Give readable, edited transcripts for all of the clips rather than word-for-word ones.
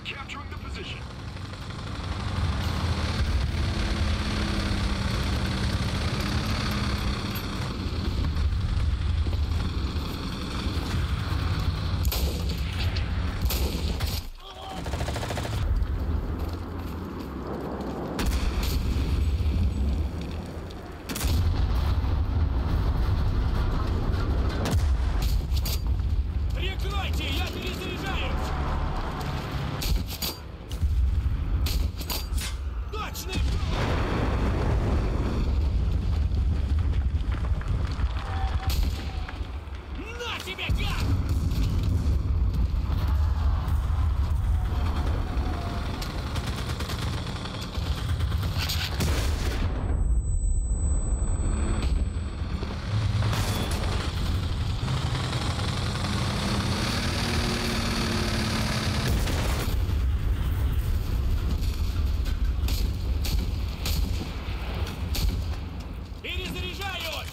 capturing the position. Прикройте, я перезаряжаюсь! Точный! На тебе, гад! Перезаряжаюсь!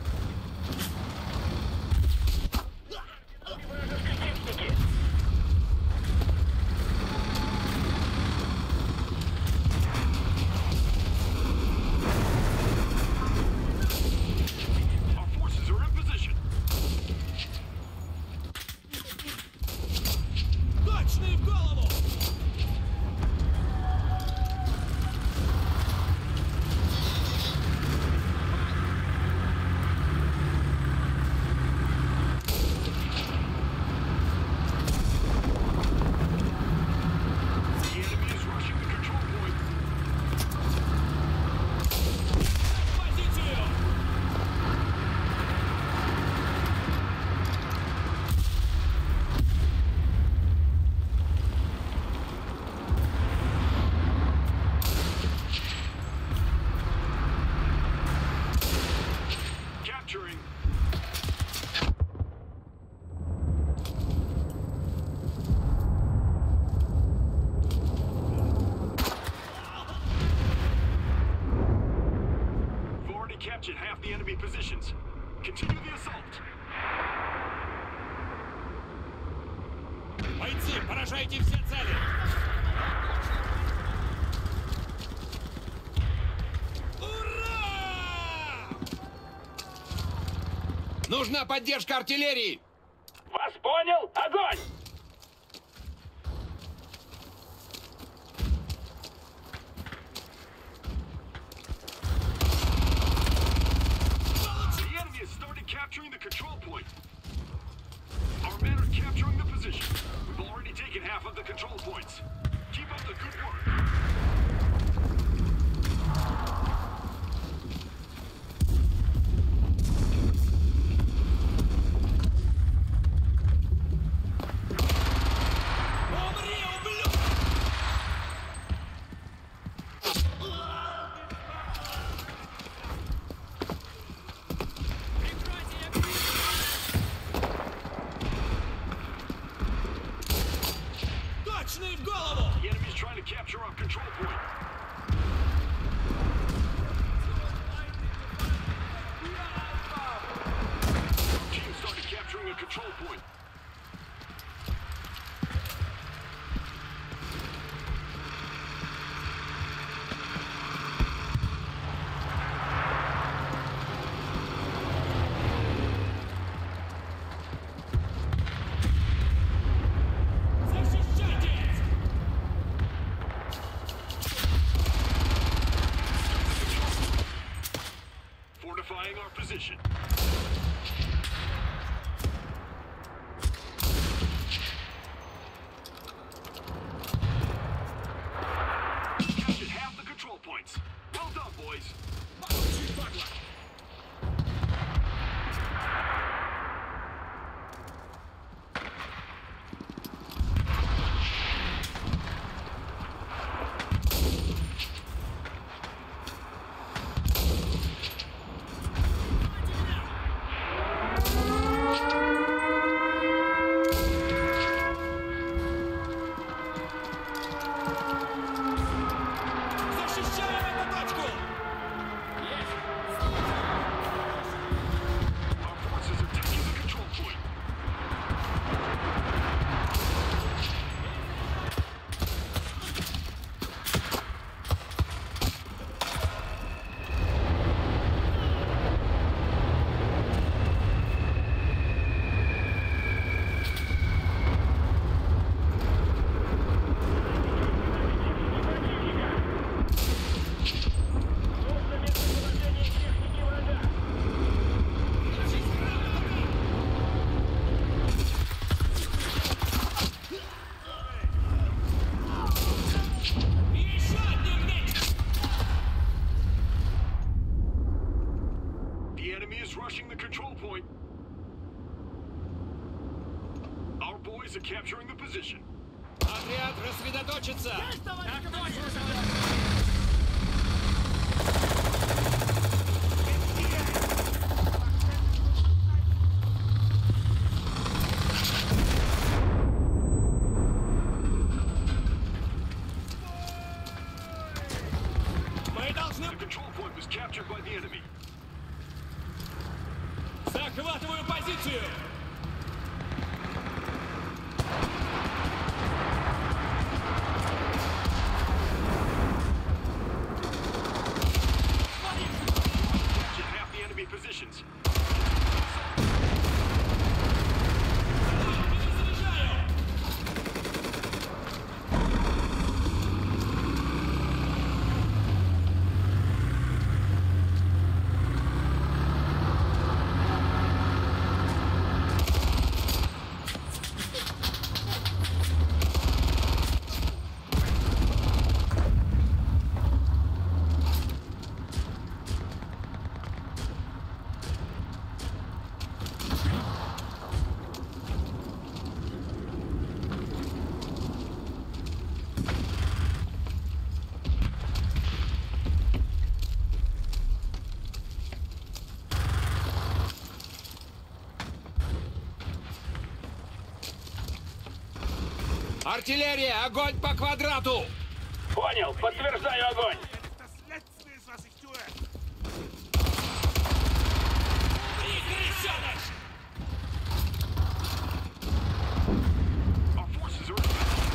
Our forces are in position. Точный в голову! The enemy is rushing the control point. Позицию! Capturing. We've already captured half the enemy positions. Continue the assault. Бойцы, поражайте все цели! Ура! Нужна поддержка артиллерии! Вас понял? Огонь! The enemy has started capturing the control point. Our men are capturing the position. We've already taken half of the control points. Keep up the good work. Умри, ублюдок! Точный в голову! The enemy's trying to capture our получится! Мы должны... The control point was captured by the enemy. Захватываю позицию! Captured half the enemy positions. Перезаряжаю! Артиллерия! Огонь по квадрату! Понял, подтверждаю огонь. Умри, крысёныш! Our forces are...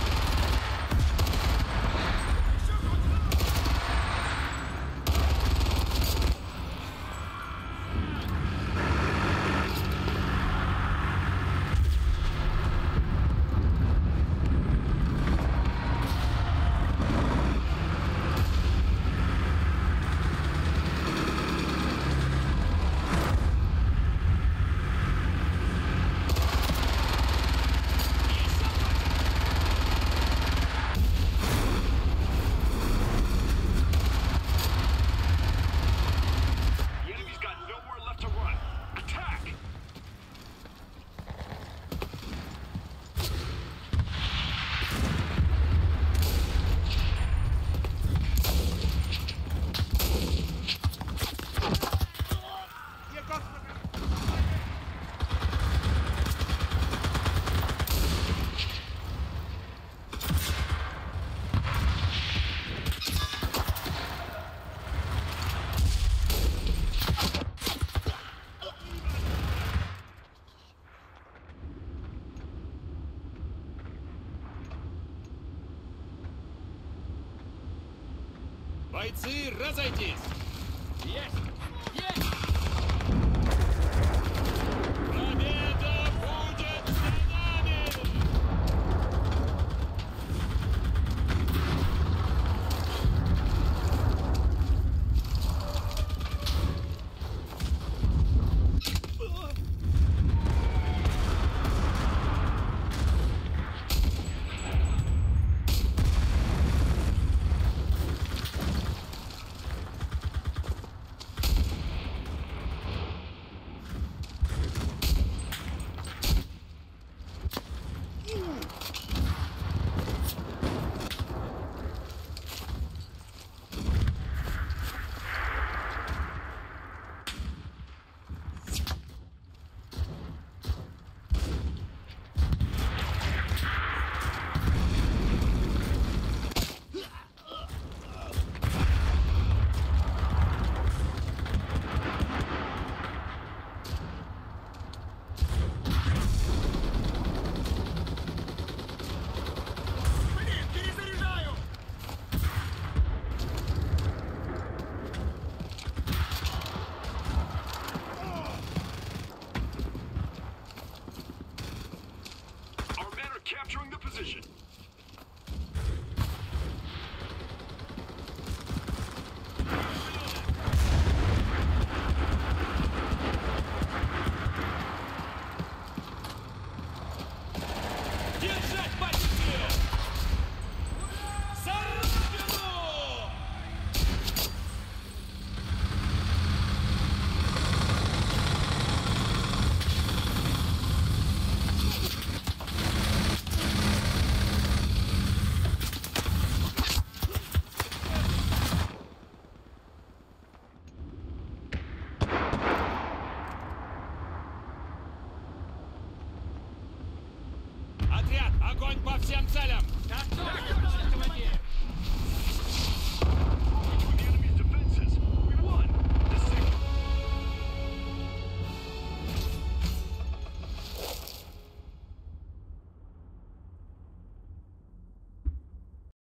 The enemy's got nowhere left to run. Attack! Бойцы, разойтись! Есть! Есть! Победа будет за нами! отряд! Огонь по всем целям! Так точно!